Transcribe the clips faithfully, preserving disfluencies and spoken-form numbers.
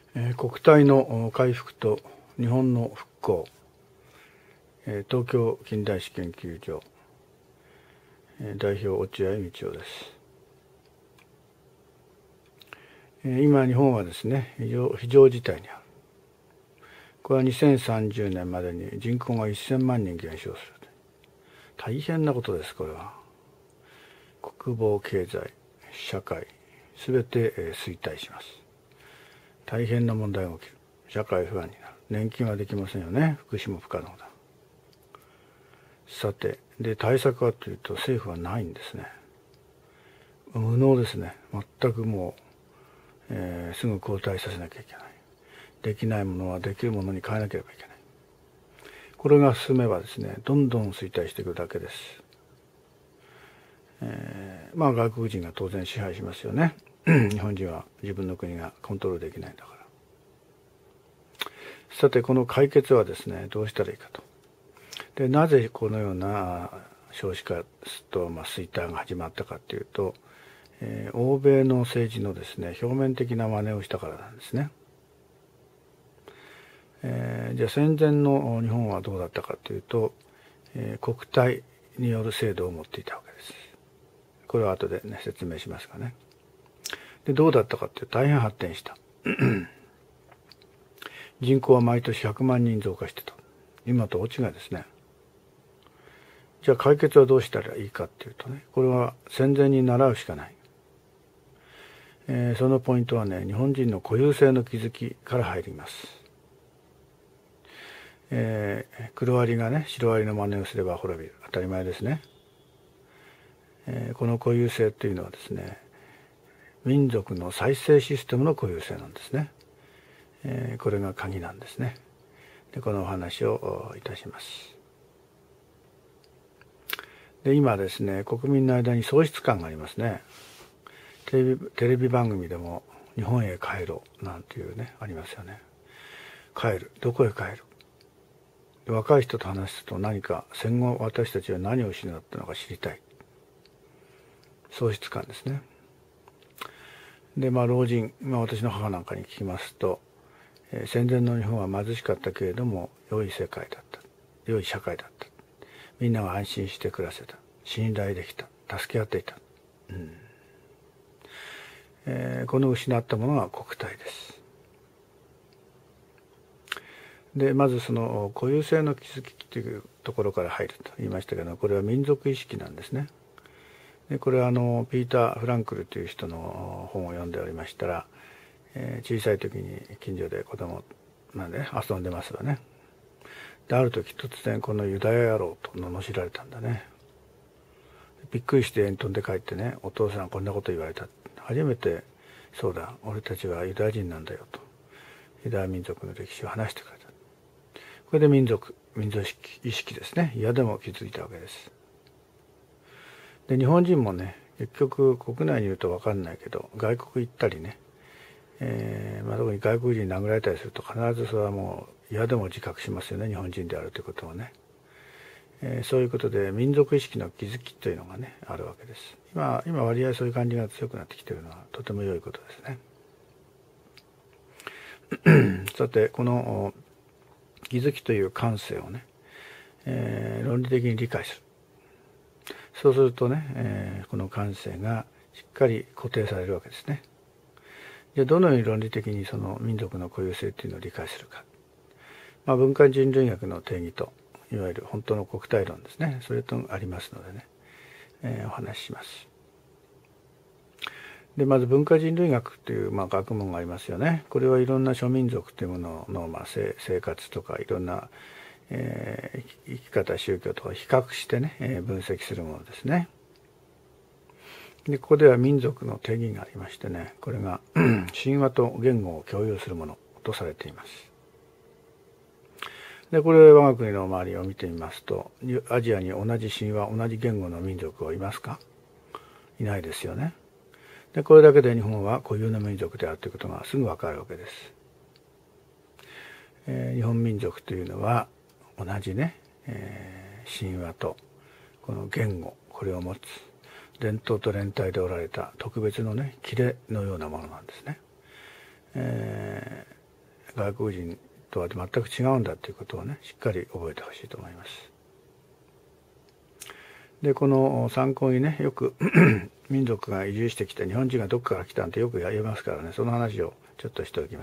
えー、国体の回復と日本の復興、えー、東京近代史研究所、えー、代表落合道夫です。えー、今日本はですね非常、非常事態にある。これはにせんさんじゅうねんまでに人口がせんまんにん減少する。大変なことです。これは国防、経済、社会すべて、えー、衰退します。大変な問題が起きる。社会不安になる。年金はできませんよね。福祉も不可能だ。さて、で対策はというと政府はないんですね。無能ですね。全くもう、えー、すぐ交代させなきゃいけない。できないものはできるものに変えなければいけない。これが進めばですね、どんどん衰退していくだけです。えー、まあ外国人が当然支配しますよね。日本人は自分の国がコントロールできないんだから。さて、この解決はですね、どうしたらいいかと。でなぜこのような少子化と、まあ、衰退が始まったかというと、えー、欧米の政治のですね表面的な真似をしたからなんですね。えー、じゃあ戦前の日本はどうだったかというと、えー、国体による制度を持っていたわけです。これは後で、ね、説明しますがね。でどうだったかというと大変発展した。人口は毎年ひゃくまんにん増加してた。今と大違いですね。じゃあ解決はどうしたらいいかっていうとね、これは戦前に習うしかない。えー、そのポイントはね、日本人の固有性の築きから入ります。えー、黒アリがね、シロアリの真似をすれば滅びる。当たり前ですね。えー、この固有性というのはですね、民族の再生システムの固有性なんですね。えー、これが鍵なんですね。で、このお話をいたします。で今ですね、国民の間に喪失感がありますね。テレビ、テレビ番組でも日本へ帰ろうなんていうね、ありますよね。帰る。どこへ帰る。で若い人と話すと何か戦後私たちは何を失ったのか知りたい。喪失感ですね。で、まあ老人、まあ私の母なんかに聞きますと、えー、戦前の日本は貧しかったけれども良い世界だった。良い社会だった。みんなが安心して暮らせた。信頼できた。助け合っていた。うんえー、この失ったものが国体です。でまずその固有性の築きというところから入ると言いましたけど、これは民族意識なんですね。でこれはあのピーター・フランクルという人の本を読んでおりましたら、えー、小さい時に近所で子供なんで、ね、遊んでますわね。である時突然このユダヤ野郎と罵られたんだね。びっくりして飛んで帰ってね、お父さんこんなこと言われた。初めてそうだ、俺たちはユダヤ人なんだよと、ユダヤ民族の歴史を話してくれた。これで民族民族意識ですね、嫌でも気づいたわけです。で日本人もね、結局国内にいると分かんないけど外国行ったりね、えーまあ、特に外国人に殴られたりすると必ずそれはもう嫌でも自覚しますよね、日本人であるということをね。えー、そういうことで民族意識の築きというのがねあるわけです。今今割合そういう感じが強くなってきているのはとても良いことですね。さてこの築きという感性をね、えー、論理的に理解する。そうするとね、えー、この感性がしっかり固定されるわけですね。じゃあどのように論理的にその民族の固有性というのを理解するか。まあ、文化人類学の定義といわゆる本当の国体論ですね、それとありますのでね、えー、お話しします。でまず文化人類学という、まあ、学問がありますよね。これはいろんな諸民族というものの、まあ、生活とかいろんな、えー、生き方宗教とか比較してね、えー、分析するものですね。でここでは民族の定義がありましてね、これが神話と言語を共有するものとされています。でこれ我が国の周りを見てみますと、アジアに同じ神話同じ言語の民族はいますか？いないですよね。でこれだけで日本は固有の民族であるということがすぐ分かるわけです。えー、日本民族というのは同じね、えー、神話とこの言語、これを持つ伝統と連帯でおられた特別のね、切れのようなものなんですね。え外国人とは全く違うんだということをねしっかり覚えてほしいと思います。でこの参考にねよく民族が移住してきた日本人がどこから来たんてよく言いますからね、その話をちょっとしておきます。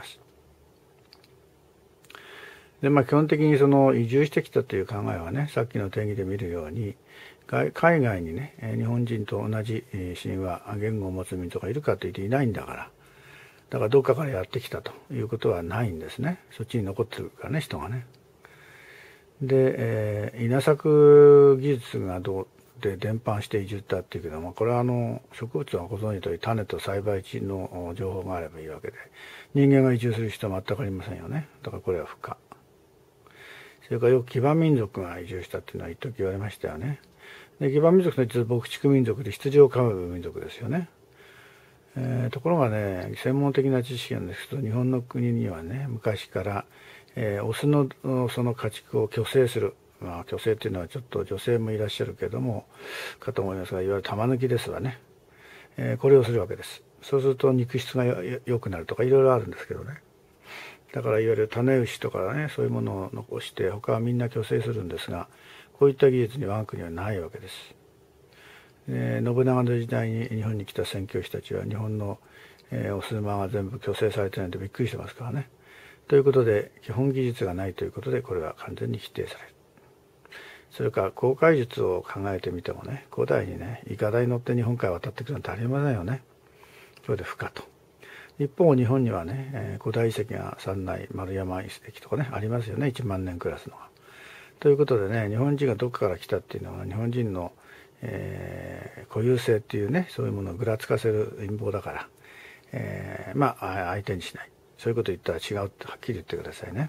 でまあ基本的にその移住してきたという考えはね、さっきの定義で見るように海外にね日本人と同じ神話言語を持つ民族がいるかといっていないんだから、だからどっかからやってきたということはないんですね。そっちに残ってるからね、人がね。で、えー、稲作技術がどうで伝播して移住したっていうけども、これはあの植物はご存知の通り種と栽培地の情報があればいいわけで、人間が移住する人は全くありませんよね。だからこれは不可。それからよく騎馬民族が移住したっていうのは一時言われましたよね。で騎馬民族の実は牧畜民族で羊を飼う民族ですよね。えー、ところがね専門的な知識なんですけど、日本の国にはね昔から、えー、オスのその家畜を去勢する、まあ去勢っていうのはちょっと女性もいらっしゃるけどもかと思いますが、いわゆる玉抜きですわね、えー、これをするわけです。そうすると肉質が良くなるとかいろいろあるんですけどね。だからいわゆる種牛とかねそういうものを残して他はみんな去勢するんですが、こういった技術に我が国はないわけです。えー、信長の時代に日本に来た宣教師たちは日本の、えー、お住まが全部去勢されてないとびっくりしてますからね。ということで基本技術がないということでこれは完全に否定される。それから航海術を考えてみてもね、古代にねいかだに乗って日本海を渡ってくるなんてありませんよね。それで不可と。一方日本にはね、えー、古代遺跡が三内丸山遺跡とかねありますよね、いちまんねんクラスのが。ということでね、日本人がどこから来たっていうのは日本人のえー、固有性っていうねそういうものをぐらつかせる陰謀だから、えー、まあ相手にしない、そういうこと言ったら違うってはっきり言ってくださいね。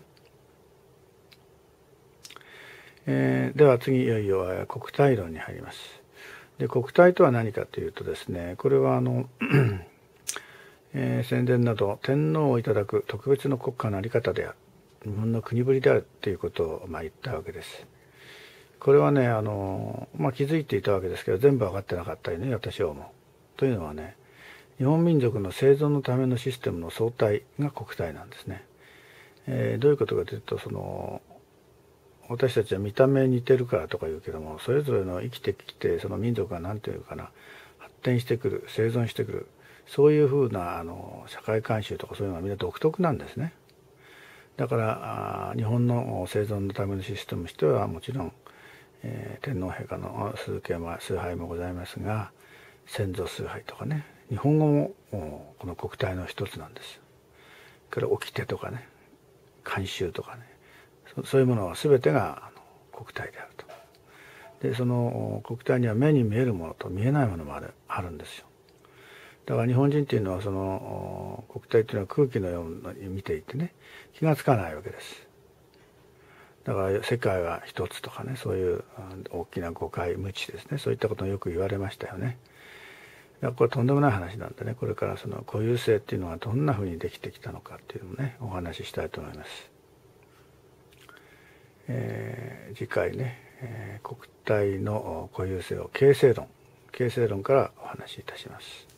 えー、では次いよいよ国体論に入ります。で国体とは何かというとですね、これはあの、えー、宣伝など天皇をいただく特別の国家の在り方である、日本の国ぶりであるということをまあ言ったわけです。これはねあの、まあ、気づいていたわけですけど全部分かってなかったりね、私は思う。というのはね、日本民族の生存のためのシステムの総体が国体なんですね。えー、どういうことかというと、その私たちは見た目似てるからとか言うけども、それぞれの生きてきてその民族が何ていうかな発展してくる、生存してくる、そういうふうなあの社会慣習とかそういうのはみんな独特なんですね。だから日本の生存のためのシステムとしてはもちろんえー、天皇陛下の崇敬も崇拝もございますが、先祖崇拝とかね、日本語もこの国体の一つなんですよ。それから掟とかね慣習とかね、そそういうものは全てがあの国体であると。でその国体には目に見えるものと見えないものもあるあるんですよ。だから日本人っていうのはその国体っていうのは空気のように見ていてね気がつかないわけです。だから世界は一つとかね、そういう大きな誤解無知ですね、そういったことをよく言われましたよね。だからこれとんでもない話なんでね、これからその固有性っていうのはどんなふうにできてきたのかっていうのをねお話ししたいと思います。えー、次回ね、えー、国体の固有性を形成論形成論からお話しいたします。